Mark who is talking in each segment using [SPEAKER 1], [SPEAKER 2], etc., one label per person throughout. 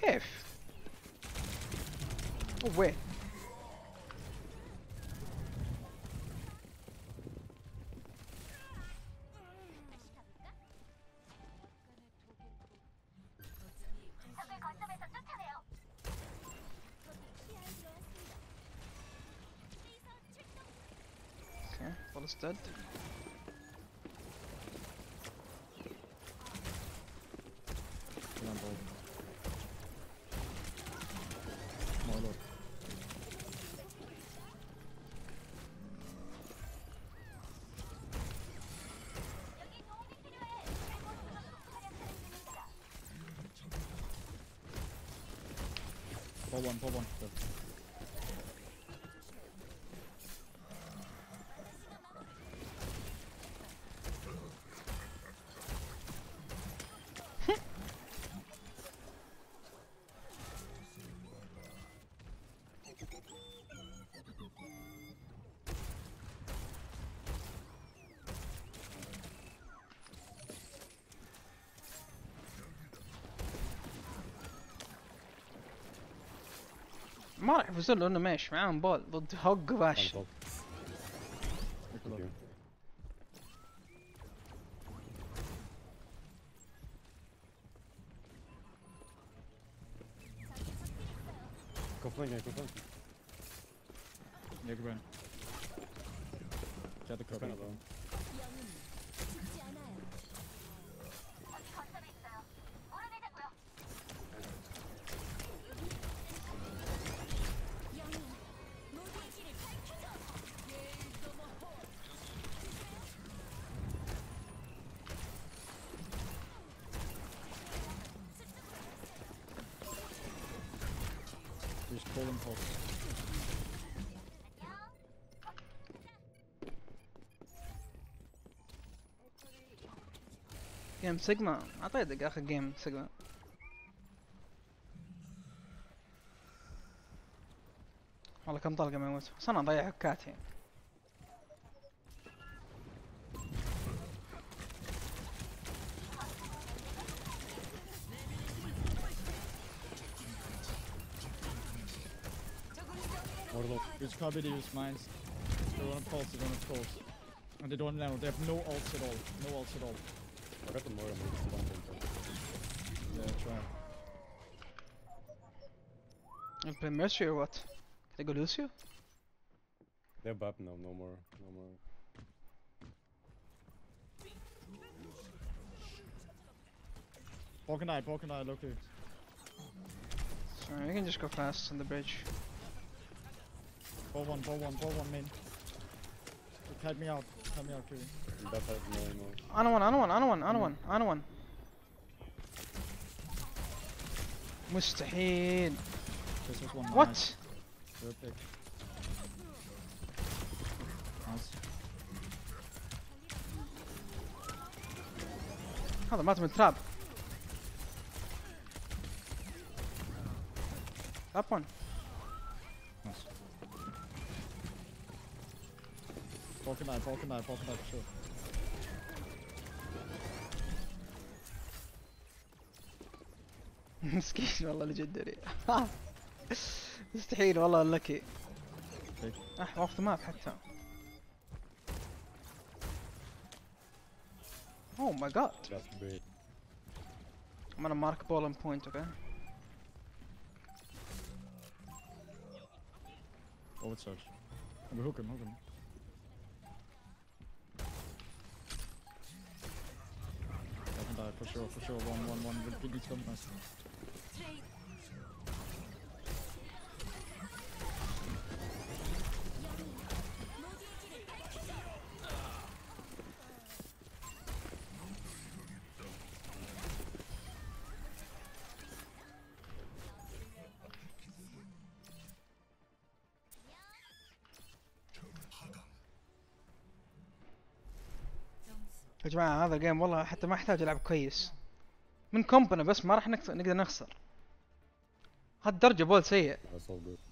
[SPEAKER 1] كيف؟ وين؟ اوكي خلص دد.
[SPEAKER 2] Pull one.
[SPEAKER 1] ما راح يفوزون لانه ماشي معاهم بول ضد هوج باش.
[SPEAKER 3] Go flank.
[SPEAKER 2] Yeah, go in. Get the cup out. Just pull and pull.
[SPEAKER 1] جيم سيجما اعطيتك اخر جيم سيجما. والله كم طلقة ما يموت بس انا اضيع هكات يعني.
[SPEAKER 2] Use cover, use mines. They're on a pulse, And they don't know, they have no ults at all.
[SPEAKER 3] I got the Moira.
[SPEAKER 2] Yeah, try.
[SPEAKER 1] You play Mercy or what? Can I go Lucio?
[SPEAKER 3] They're bap now, no more.
[SPEAKER 2] Poke and eye, look here.
[SPEAKER 1] Sorry, we can just go fast on the bridge.
[SPEAKER 2] Pull one main. Help me out, Kiri.
[SPEAKER 3] Bap has no.
[SPEAKER 1] انا one. مستحيل.
[SPEAKER 2] This was one.
[SPEAKER 1] What?
[SPEAKER 2] Nice. Good pick. Nice.
[SPEAKER 1] هذا مات من تراب. Up one.
[SPEAKER 2] Nice. Poke and eye for sure.
[SPEAKER 1] مسكين والله لجدري. مستحيل والله لكي. off the map حتى. Oh my god.
[SPEAKER 3] That's great.
[SPEAKER 1] I'm gonna mark ball and point, okay?
[SPEAKER 2] Oh, it's such. Hook him. I can die for sure. One. Good needs come. Nice.
[SPEAKER 1] يا جماعة هذا الجيم والله حتى ما احتاج العب كويس من كومبنا بس ما راح نقدر نخسر. هالدرجة بول سيء.
[SPEAKER 3] That's all good.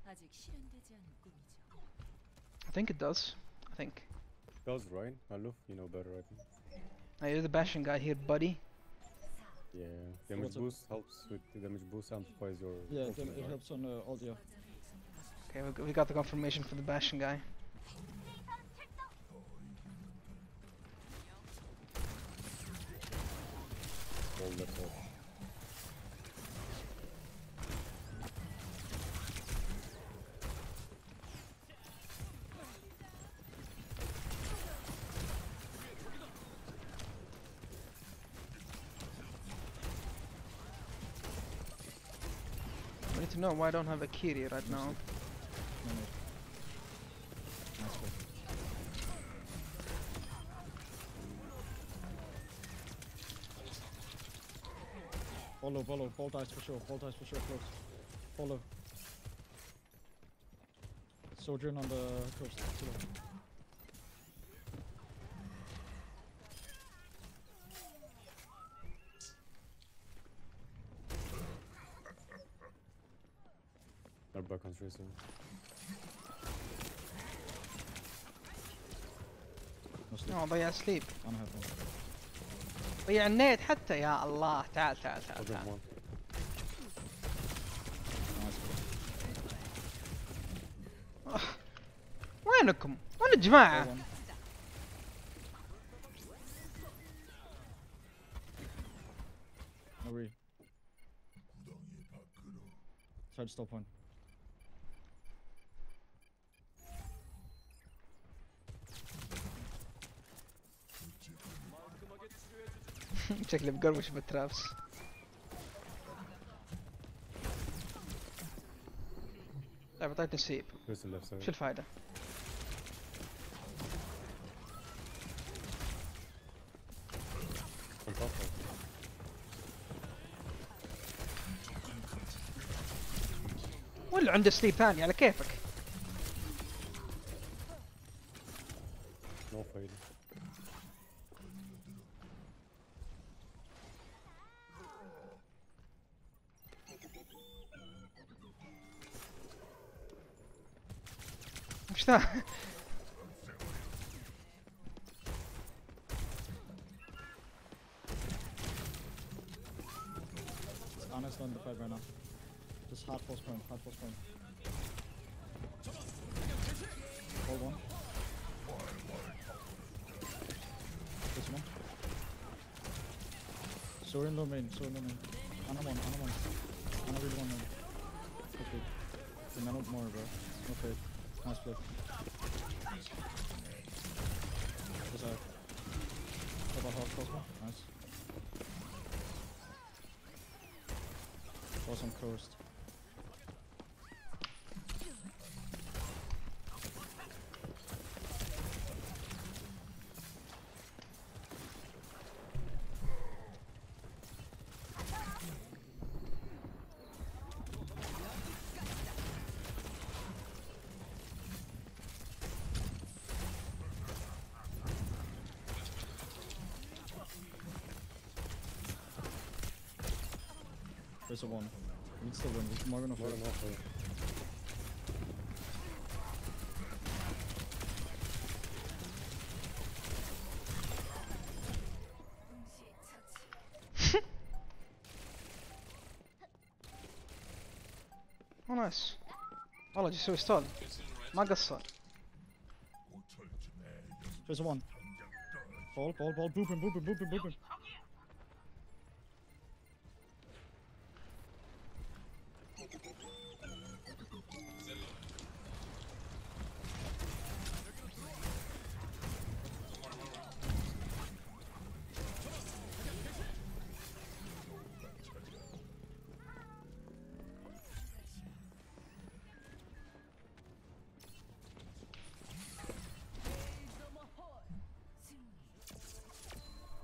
[SPEAKER 1] I think it does. I think.
[SPEAKER 3] Does right? Aluf, you know better, I think.
[SPEAKER 1] Hey, you're the bashing guy here, buddy.
[SPEAKER 3] Yeah. Damage
[SPEAKER 2] what's up?
[SPEAKER 3] boost helps with the damage boost amplifies your.
[SPEAKER 2] Yeah,
[SPEAKER 3] ultimate,
[SPEAKER 2] it
[SPEAKER 3] right?
[SPEAKER 2] helps on audio.
[SPEAKER 1] Okay, we got the confirmation for the bashing guy.
[SPEAKER 3] All left side.
[SPEAKER 1] I need to know why I don't have a Kiri right now.
[SPEAKER 2] No need. Nice one. Follow, bolt eyes for sure, close. Follow. Sojourn on the coast. Below.
[SPEAKER 3] They're back on Tracer.
[SPEAKER 2] No sleep.
[SPEAKER 1] No ضيع sleep.
[SPEAKER 2] I don't have one.
[SPEAKER 1] ضيع النيت حتى يا الله تعال تعال تعال
[SPEAKER 3] Other
[SPEAKER 1] تعال.
[SPEAKER 3] one.
[SPEAKER 2] Nice.
[SPEAKER 1] وينكم؟ وين الجماعة؟
[SPEAKER 2] One. No re. Side stop one.
[SPEAKER 1] شكلي بقربش بالترابس. لعبة طيب نسيب.
[SPEAKER 3] Tracer left side.
[SPEAKER 1] شو الفائدة؟
[SPEAKER 3] On top of.
[SPEAKER 1] ولا عنده سليب ثاني على كيفك.
[SPEAKER 3] No fade.
[SPEAKER 1] وش ذا؟
[SPEAKER 2] Honest on the fight right now. Just hard force point. Hold one. This one. Sorin low main. Ana one. Ana really one main. Okay. Okay, none more, bro. No fade. Nice play. Just out. Top of half crossbow. Nice. Awesome coast. There's a one. We can still win. There's more than enough.
[SPEAKER 3] More than enough fade.
[SPEAKER 1] نايس. والله جي يسوي ستول. ما قصر.
[SPEAKER 2] There's a one. Ball. Boop him.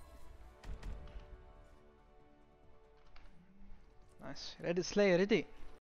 [SPEAKER 1] نايس. ريدي سلاي ريدي.